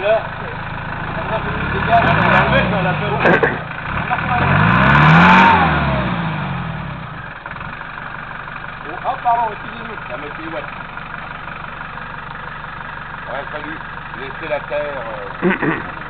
là. Oh, pardon, excusez-nous. La moitié, ouais. Ouais, salut. Laissez la terre.